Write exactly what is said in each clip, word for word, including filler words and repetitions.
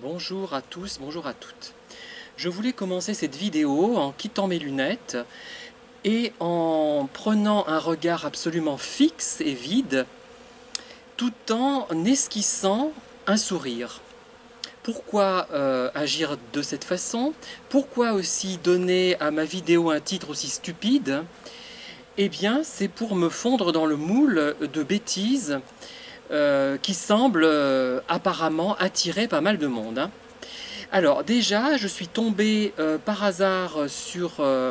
Bonjour à tous, bonjour à toutes. Je voulais commencer cette vidéo en quittant mes lunettes et en prenant un regard absolument fixe et vide, tout en esquissant un sourire. Pourquoi euh, agir de cette façon? Pourquoi aussi donner à ma vidéo un titre aussi stupide? Eh bien, c'est pour me fondre dans le moule de bêtises Euh, qui semble euh, apparemment attirer pas mal de monde. Hein. Alors déjà, je suis tombé euh, par hasard sur, euh,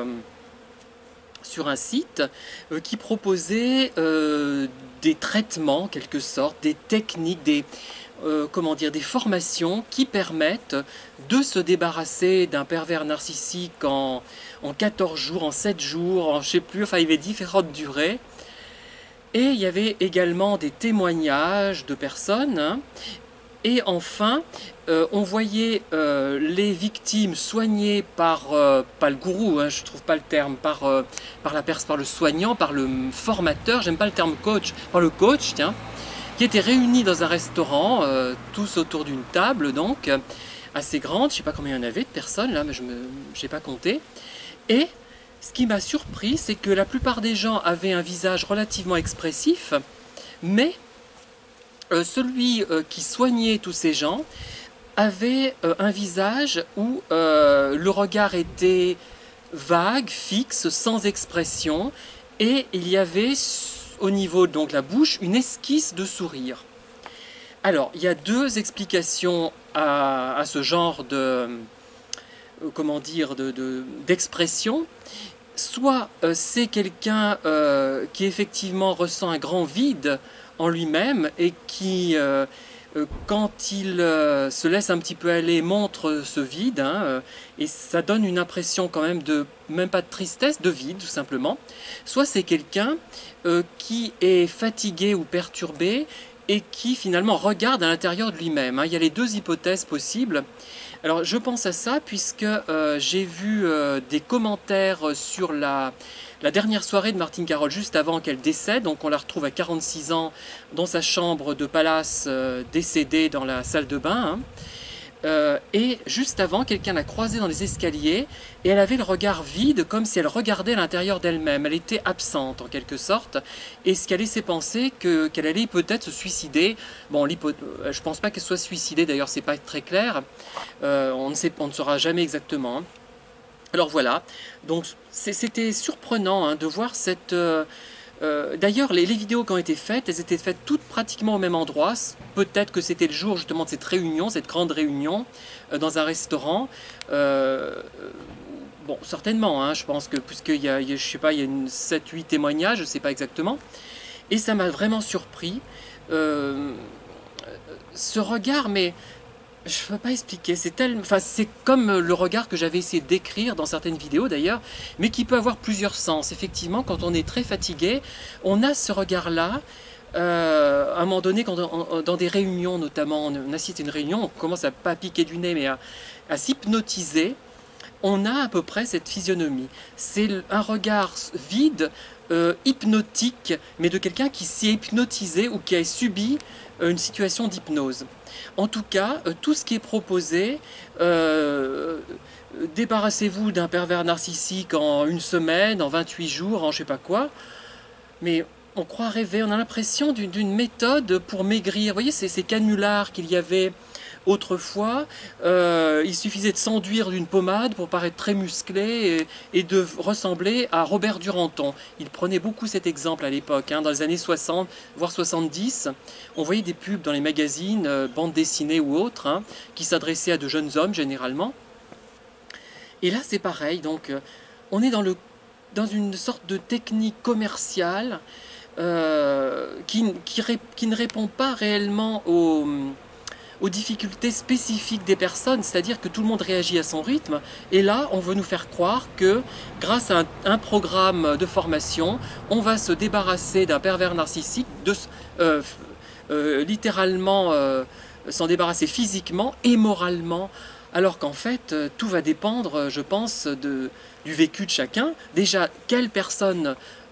sur un site euh, qui proposait euh, des traitements, en quelque sorte, des techniques, des, euh, comment dire, des formations qui permettent de se débarrasser d'un pervers narcissique en, en quatorze jours, en sept jours, en je sais plus, enfin il y avait différentes durées. Et il y avait également des témoignages de personnes. Hein. Et enfin, euh, on voyait euh, les victimes soignées par, euh, pas le gourou, hein, je ne trouve pas le terme, par, euh, par, la pers par le soignant, par le formateur, j'aime pas le terme coach, par le coach, tiens, qui étaient réunis dans un restaurant, euh, tous autour d'une table, donc, assez grande, je ne sais pas combien il y en avait de personnes, là, mais je n'ai pas compté. Et ce qui m'a surpris, c'est que la plupart des gens avaient un visage relativement expressif, mais euh, celui euh, qui soignait tous ces gens avait euh, un visage où euh, le regard était vague, fixe, sans expression, et il y avait au niveau de la bouche une esquisse de sourire. Alors, il y a deux explications à, à ce genre de, euh, comment dire, de, de, d'expression. Soit euh, c'est quelqu'un euh, qui effectivement ressent un grand vide en lui-même et qui, euh, euh, quand il euh, se laisse un petit peu aller, montre ce vide, hein, euh, et ça donne une impression quand même de, même pas de tristesse, de vide tout simplement. Soit c'est quelqu'un euh, qui est fatigué ou perturbé et qui finalement regarde à l'intérieur de lui-même. Hein. Il y a les deux hypothèses possibles. Alors je pense à ça puisque euh, j'ai vu euh, des commentaires sur la, la dernière soirée de Martine Carole juste avant qu'elle décède. Donc on la retrouve à quarante-six ans dans sa chambre de palace, euh, décédée dans la salle de bain. Hein. Euh, et juste avant, quelqu'un l'a croisée dans les escaliers et elle avait le regard vide comme si elle regardait l'intérieur d'elle-même. Elle était absente en quelque sorte et ce qui a laissé penser que, qu'elle allait peut-être se suicider. Bon, je ne pense pas qu'elle soit suicidée, d'ailleurs c'est pas très clair. Euh, on, ne sait, on ne saura jamais exactement. Alors voilà, donc c'était surprenant hein, de voir cette... Euh, Euh, D'ailleurs, les, les vidéos qui ont été faites, elles étaient faites toutes pratiquement au même endroit. Peut-être que c'était le jour justement de cette réunion, cette grande réunion, euh, dans un restaurant. Euh, bon, certainement, hein, je pense que, puisqu'il y a, il y a, je sais pas, il y a sept huit témoignages, je ne sais pas exactement. Et ça m'a vraiment surpris. Euh, ce regard, mais... je ne peux pas expliquer, c'est tel... enfin, c'est comme le regard que j'avais essayé de décrire dans certaines vidéos d'ailleurs, mais qui peut avoir plusieurs sens. Effectivement, quand on est très fatigué, on a ce regard-là. Euh, à un moment donné, quand on, dans des réunions notamment, on assiste à une réunion, on commence à pas piquer du nez, mais à, à s'hypnotiser. On a à peu près cette physionomie. C'est un regard vide, euh, hypnotique, mais de quelqu'un qui s'y est hypnotisé ou qui a subi euh, une situation d'hypnose. En tout cas, euh, tout ce qui est proposé, euh, débarrassez-vous d'un pervers narcissique en une semaine, en vingt-huit jours, en je sais pas quoi, mais on croit rêver, on a l'impression d'une méthode pour maigrir. Vous voyez, ces, ces canulars qu'il y avait autrefois, euh, il suffisait de s'enduire d'une pommade pour paraître très musclé et, et de ressembler à Robert Duranton. Il prenait beaucoup cet exemple à l'époque, hein, dans les années soixante, voire soixante-dix. On voyait des pubs dans les magazines, euh, bandes dessinées ou autres, hein, qui s'adressaient à de jeunes hommes généralement. Et là c'est pareil, donc euh, on est dans, le, dans une sorte de technique commerciale euh, qui, qui, qui ne répond pas réellement aux... aux difficultés spécifiques des personnes, c'est-à-dire que tout le monde réagit à son rythme, et là on veut nous faire croire que grâce à un, un programme de formation, on va se débarrasser d'un pervers narcissique, de, euh, euh, littéralement euh, s'en débarrasser physiquement et moralement, alors qu'en fait euh, tout va dépendre, je pense, de, du vécu de chacun. Déjà, quelle personne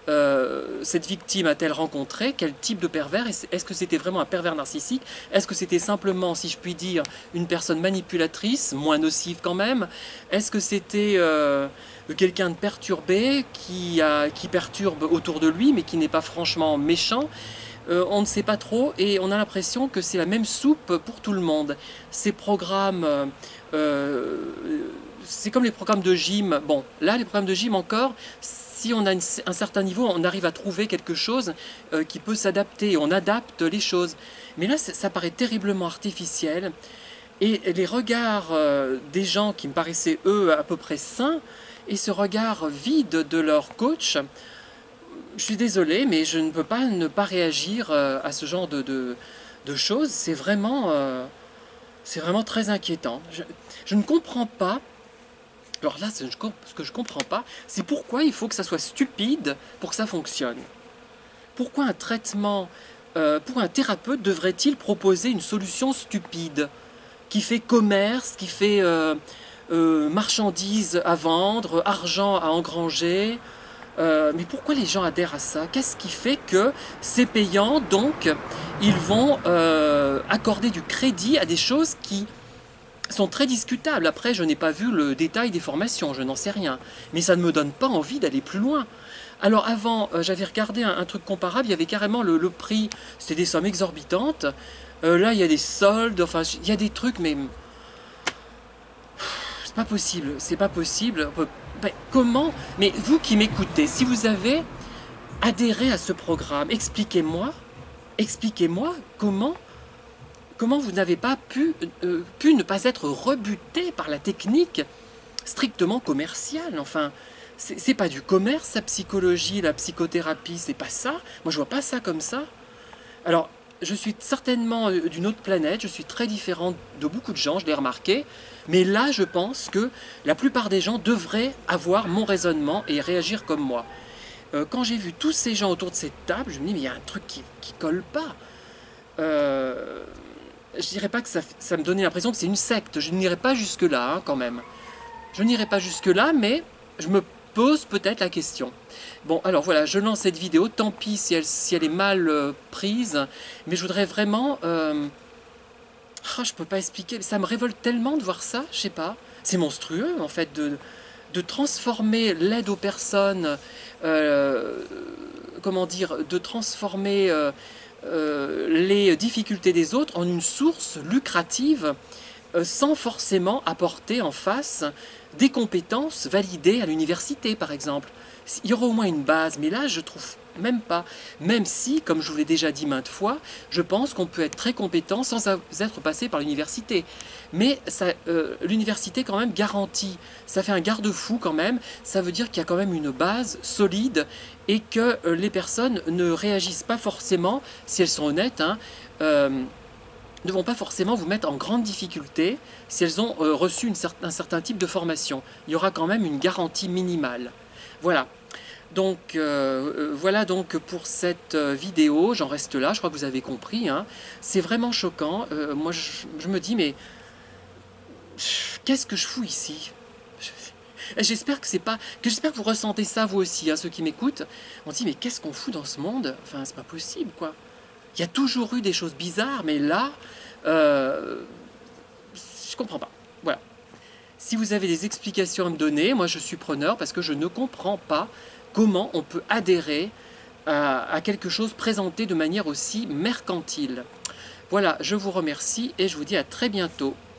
euh, cette victime a-t-elle rencontré? Quel type de pervers? Est-ce que c'était vraiment un pervers narcissique? Est-ce que c'était simplement, si je puis dire, une personne manipulatrice, moins nocive quand même? Est-ce que c'était euh, quelqu'un de perturbé qui, a, qui perturbe autour de lui, mais qui n'est pas franchement méchant? Euh, on ne sait pas trop et on a l'impression que c'est la même soupe pour tout le monde. Ces programmes, euh, c'est comme les programmes de gym. Bon, là, les programmes de gym encore, si on a une, un certain niveau, on arrive à trouver quelque chose euh, qui peut s'adapter. On adapte les choses. Mais là, ça paraît terriblement artificiel. Et les regards euh, des gens qui me paraissaient, eux, à peu près sains, et ce regard vide de leur coach, je suis désolé, mais je ne peux pas ne pas réagir euh, à ce genre de, de, de choses. C'est vraiment, euh, c'est vraiment très inquiétant. Je, je ne comprends pas. Alors là, ce que je ne comprends pas, c'est pourquoi il faut que ça soit stupide pour que ça fonctionne. Pourquoi un traitement, euh, pour un thérapeute, devrait-il proposer une solution stupide qui fait commerce, qui fait euh, euh, marchandises à vendre, argent à engranger? Euh, mais pourquoi les gens adhèrent à ça? Qu'est-ce qui fait que c'est payant, donc ils vont euh, accorder du crédit à des choses qui sont très discutables? Après, je n'ai pas vu le détail des formations, je n'en sais rien. Mais ça ne me donne pas envie d'aller plus loin. Alors avant, euh, j'avais regardé un, un truc comparable, il y avait carrément le, le prix, c'était des sommes exorbitantes. Euh, là, il y a des soldes, enfin, il y a des trucs, mais... C'est pas possible, c'est pas possible. Ben, comment? Mais vous qui m'écoutez, si vous avez adhéré à ce programme, expliquez-moi, expliquez-moi comment, comment vous n'avez pas pu, euh, pu ne pas être rebuté par la technique strictement commerciale. Enfin, c'est pas du commerce, la psychologie, la psychothérapie, c'est pas ça. Moi, je vois pas ça comme ça. Alors, je suis certainement d'une autre planète, je suis très différente de beaucoup de gens, je l'ai remarqué, mais là je pense que la plupart des gens devraient avoir mon raisonnement et réagir comme moi. Euh, quand j'ai vu tous ces gens autour de cette table, je me dis mais il y a un truc qui ne colle pas. Euh, je dirais pas que ça, ça me donnait l'impression que c'est une secte, je n'irai pas jusque là hein, quand même. Je n'irai pas jusque là, mais je me pose peut-être la question. Bon, alors voilà, je lance cette vidéo, tant pis si elle, si elle est mal euh, prise, mais je voudrais vraiment... Euh... Oh, je peux pas expliquer, ça me révolte tellement de voir ça, je sais pas. C'est monstrueux, en fait, de, de transformer l'aide aux personnes, euh, comment dire, de transformer euh, euh, les difficultés des autres en une source lucrative, euh, sans forcément apporter en face des compétences validées à l'université, par exemple. Il y aura au moins une base, mais là, je trouve même pas. Même si, comme je vous l'ai déjà dit maintes fois, je pense qu'on peut être très compétent sans être passé par l'université. Mais euh, l'université, quand même, garantit. Ça fait un garde-fou, quand même. Ça veut dire qu'il y a quand même une base solide et que euh, les personnes ne réagissent pas forcément, si elles sont honnêtes, hein, euh, ne vont pas forcément vous mettre en grande difficulté si elles ont euh, reçu une cer un certain type de formation. Il y aura quand même une garantie minimale. Voilà. Donc, euh, voilà donc pour cette vidéo, j'en reste là, je crois que vous avez compris. Hein. C'est vraiment choquant. Euh, moi, je, je me dis, mais qu'est-ce que je fous ici? J'espère que c'est pas, que j'espère que vous ressentez ça vous aussi, hein, ceux qui m'écoutent. On se dit, mais qu'est-ce qu'on fout dans ce monde? Enfin, c'est pas possible, quoi. Il y a toujours eu des choses bizarres, mais là, euh, je comprends pas. Voilà. Si vous avez des explications à me donner, moi je suis preneur parce que je ne comprends pas comment on peut adhérer à, à quelque chose présenté de manière aussi mercantile. Voilà, je vous remercie et je vous dis à très bientôt.